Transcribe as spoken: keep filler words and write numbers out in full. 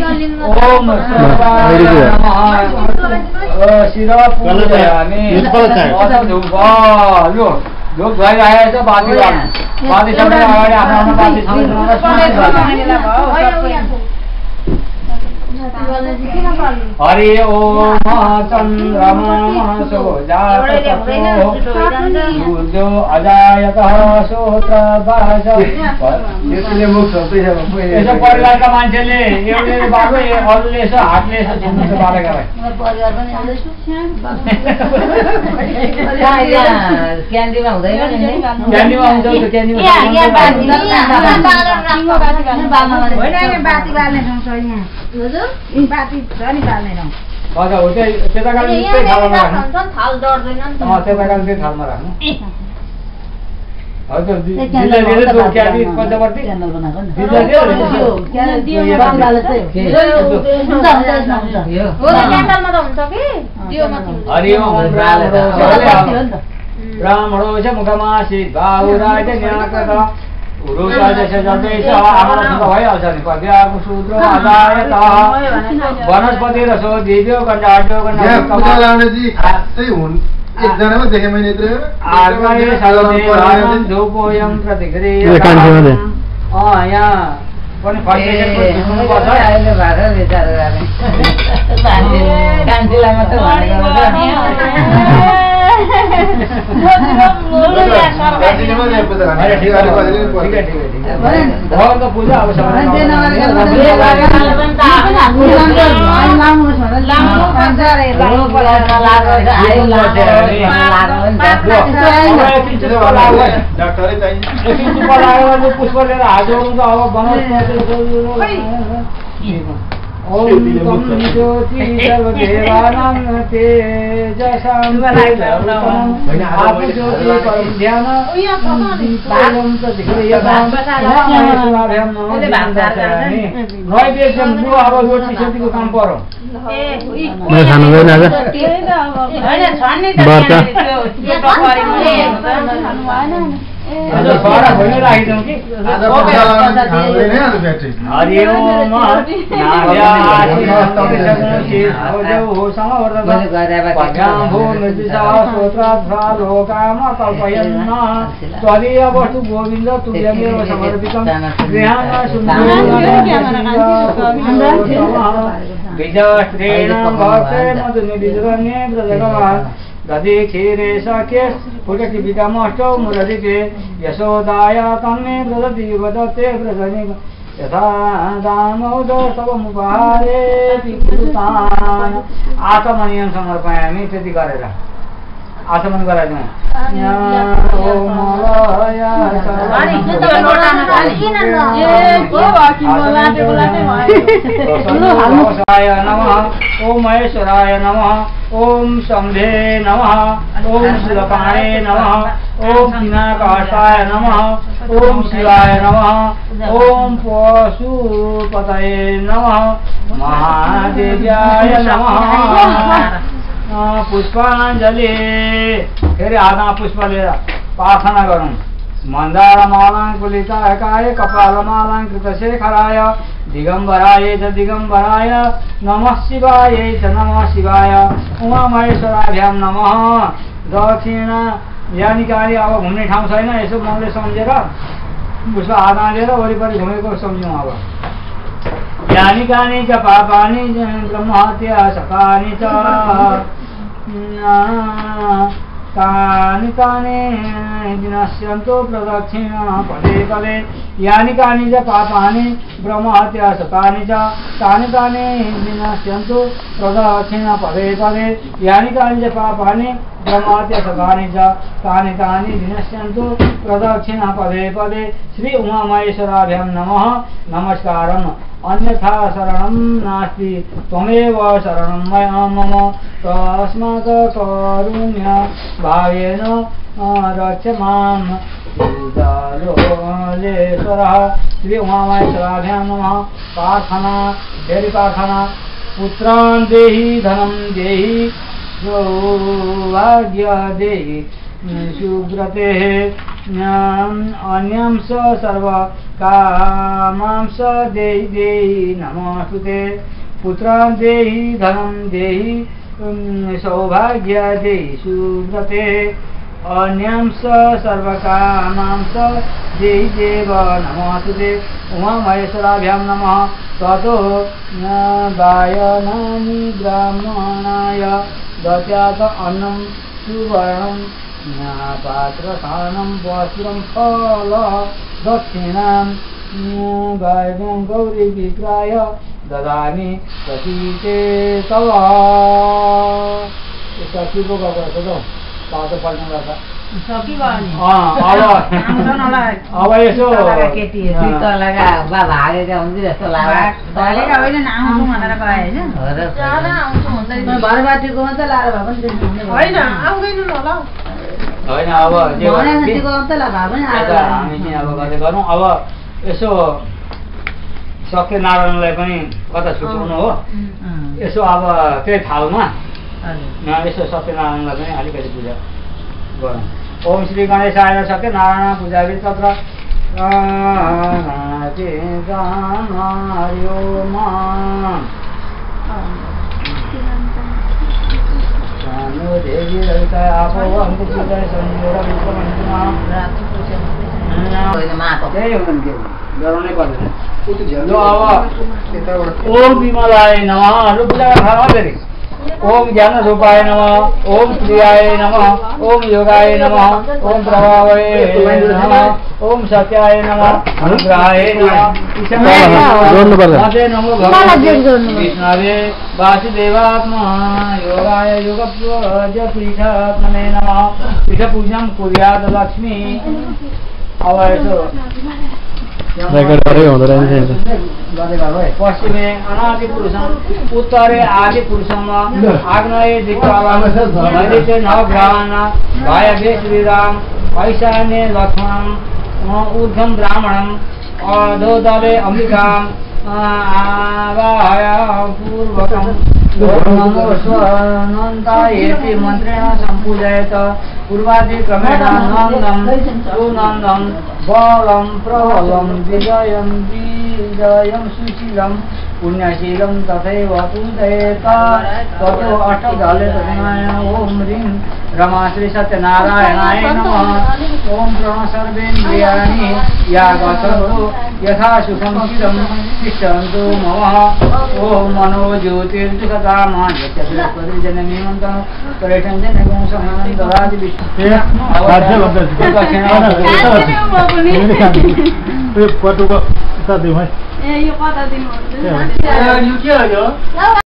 ओम सर्वाय नमः शिरा पूजयामि यो जो भइरहेछ बाती बाती समय अगाडि आफ्नो आफ्नो बाती हरि ओम चन्द्रमा सूर्यो अजायतः श्रोत्रभाष यसो परिवारका मान्छेले एउटै बाटो अरूले यसो हातले यसो छुन्छ बालेका क्यान्डीमा हुँदैन क्यान्डीमा हुन्छ क्यान्डीमा बाती बाल्ने ठाउँ छ यहाँ बाती छ नि बाल्ने ठाउँ हजुर हो त्यही त्यता काल त्यही थालमा राख्नु थाल डढ्दैन नि त अँ त्यता काल त्यही थालमा राख्नु हजुर दिल्ली दिल्ली त्यो क्यान्डी पञ्चवर्ती क्यान्डल बनाएको नि दिल्ली दियो हरि ओम ब्राह्मणो च मुखमासी बाहुराज न्याकत उरुकादश जन्मेश आमरसुत भइहाल्छ नि पद्याको सूत्र आदायत वनस्पति रसो दिव्यो गण्डाढ्यो गण्डाढ्यो त्यही हुन् एकजनामा देखे मैले यत्रो आर्काय सर्वदेवानं धूपोयं प्रतिक्रिया अँ यहाँ पनि फर्केको सुन्नु पर्छ अहिले भाडा विचार गर्ने कान्छीलाई मात्रै भगवानको पूजा अब पुष्प लिएर हात जोड्नु अब ओम तम ज्योति सर्वदेवानां तेजसां आप ज्योति परम ध्यान पालम प्रतिक्रियतां नमस्कारभ्याम नमस्कारमि नैवेद्यम लु अब रोटी सोटीको काम पर्यो मैले खानु भएन आज सारा भइनै राखिदिउँ कि हरि ओम त्वदीय वस्तु गोविन्द तुल्यमेव समर्पितं गृहाण विजयश्रेण भक्ते मधुनिधिरण्ये व्रजगवान् दधि क्षीरे सख्ये फुटकीपितामष्टौ मुरदिते यशोदाया तन्मे व्रजति वदते व्रजनि यथा दामोद सबमुपहारे पितृतान् आचमनीयं समर्पयामि त्यति गरेर आचमन गराइदिउँ ओम महेश्वराय नमः ओम शंभे नमः ओम शिवपाणे नमः ओम पिनाकाशाय नमः ओम शिवाय नमः ओम पशुपतये नमः महादेव्याय नमः पुष्पाञ्जलि फेरि हातमा पुष्प लिएर प्रार्थना गरौँ मन्दारमालाङ्कुलिताकाय कपालमालाङ्कृतशेखराय दिगम्बराय च दिगम्बराय नमः शिवाय च नमः शिवाय उमामहेश्वराभ्यां नमः दक्षिण यानिकाले अब घुम्ने ठाउँ छैन यसो मनले सम्झेर पुष्प हातमा लिएर वरिपरि घुमेको सम्झौँ अब यानि कानि च पापानि ब्रह्महत्या शतानि च तानि तानि विनश्यन्तु प्रदक्षिणा पदे पदे यानि कानि च पापानि ब्रह्महत्या शतानि च तानि तानि विनश्यन्तु प्रदक्षिणा पदे पदे यानि कानि च पापानि ब्रह्महत्या शतानि च तानि तानि विनश्यन्तु प्रदक्षिणा पदे पदे श्री उमामहेश्वराभ्यां नमः नमस्कारम् अन्यथा शरणं नास्ति त्वमेव शरणं मया मम तस्मात् कारुण्य भावेन रक्ष मां उदालोलेश्वरः श्री उमामहेश्वराभ्यां नमः प्रार्थना फेरि प्रार्थना पुत्रान् देहि धनं देहि सौभाग्य देहि सुव्रतेः अन्यं स सर्वकामां स देहि देहि नमोऽस्तुते पुत्रं देहि धनं देहि सौभाग्य देहि सुव्रते अन्यं स सर्वकामां स देहि देव नमोऽस्तुते उमामहेश्वराभ्यां नमः ततो गायनानि ब्राह्मणाय दत्यात् अन्नं सुवर्णं पात्रस्थानं वस्त्रं फल दक्षिणां गायनं गौरी विक्राय ददामि प्रतीते तव यसका के को गर्छ त तातो पढ्नु गर्छ अब यसो केटी चित्त लगा बा भागेका हुन्छ जस्तो लाग्छ भागेका होइन आउँछु भनेर गए होइन भरबाटीको मात्रै लाएर भए पनि होइन आउँदैनन् होला होइन अब हामी चाहिँ अब गर्दै गरौँ अब यसो सत्यनारायणलाई पनि कता छुट्याउनु हो यसो अब त्यही थालमा यसो सत्यनारायणलाई पनि अलिकति पूजा गरौँ ओम श्री गणेशाय सत्यनारायण पूजावि तत्र देवी ललिता आपो हमको पूजा संयोग विश्वमन्त्रिमा त्यही हुनुहुन्थ्यो गराउनै पर्दैन ल अब ओम विमलाय नमः लु पूजा गर्नु फेरि ओम ज्ञान रूपाय नमः ओम क्रियाय नमः ओम योगाय नमः ओम प्रभावाय नमः ओम सत्याय नमः अनुग्रहाय नमः नमो भगवते विष्णवे वासुदेवात्मा योगाय योगपीठात्मने नमः पीठ पूजन कुर्यात् लक्ष्मी अब यसो पश्चिमे अनादि पुरुषम उत्तरे आदि पुरुषम आग्नेये दिक्पालम नैऋत्ये नवग्रहान् वायव्ये श्रीराम ईशान्ये लक्ष्मणं ऊर्ध्वं ब्राह्मणं अधोदरे अंबिकां आवाहय पूर्वकं नमो स्वनन्तायेति मन्त्रेण सम्पूजयत पूर्वादिक्रमेण नन्दं सुनन्दं बलं प्रबलं विजयं विजयं सुशीलं पुण्यशीलं तथैव पूजयेत ततो अष्टदले तस्मै ओम ह्रीं रमा श्री सत्यनारायणाय नमः ओम प्रणव सर्वेन्द्रियाणि यागसन्तु यथा सुखं चिरं तिष्ठन्तु मम ओम मनो ज्योतिर्जुषतामान्यजनमीमन्तं परेशं जनगुं समानं ददाति विष्णु